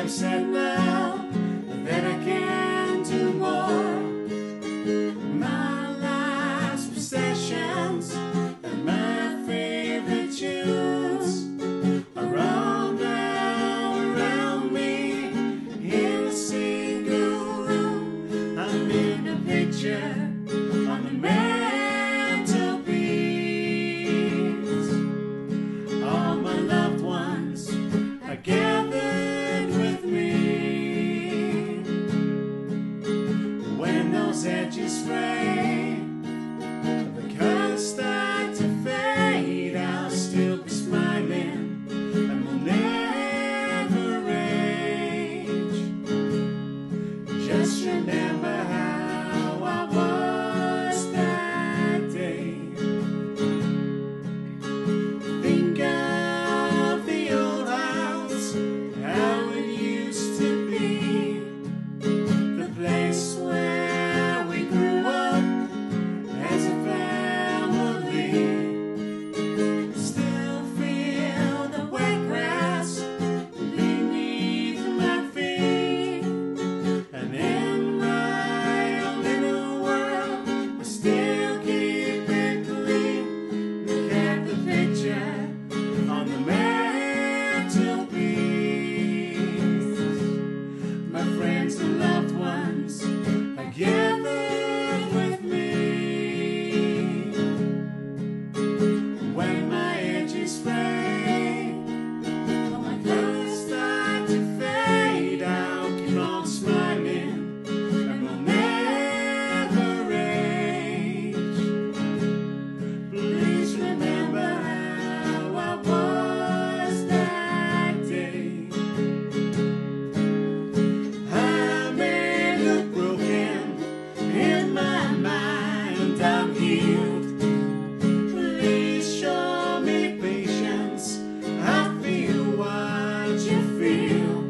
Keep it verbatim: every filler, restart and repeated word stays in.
am sad now that I can't do more. My last possessions and my favorite tunes are all now around me in a single room. I'm in a picture on the mantelpiece. All my loved ones are gathered with me. When those edges fray, the colors start to fade, I'll still be smiling and will never age. Just remember how I was that day. Think of the old house, how it used to be, the place where we grew up as a family. Still feel the wet grass beneath my feet, and in my own little world I still keep it clean. Look at the picture on the mantelpiece. My friends and loved ones are gathered with me. When my edges fray, when my colors start to fade, I'll keep on smiling and will never age. Please remember how I was that day. I may look broken, in my mind I'm healed. Please show me patience, I feel what you feel.